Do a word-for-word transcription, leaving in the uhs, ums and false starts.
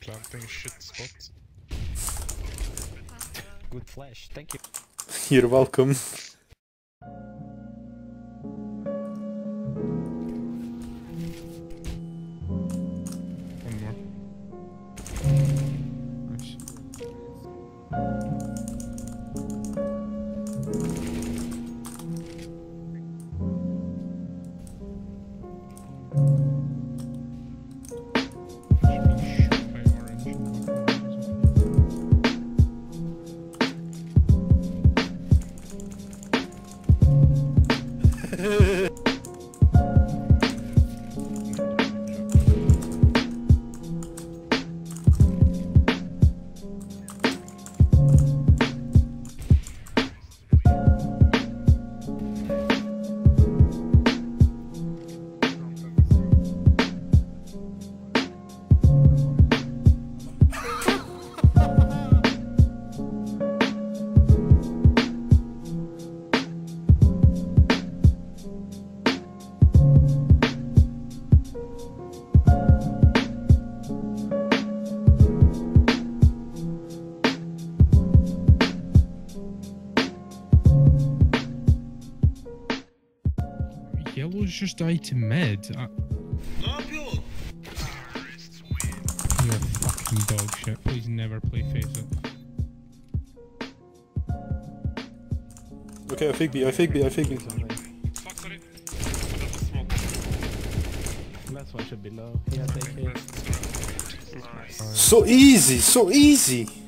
Planting shit spot. Good flash, thank you. You're welcome. One more. Nice. Yellow's just died to mid. I... You're fucking dog shit. Please never play face up. Okay, I fake B, I fake B, I fake B. Fuck, sorry. Last one should be low. Yeah, take it. So easy, so easy!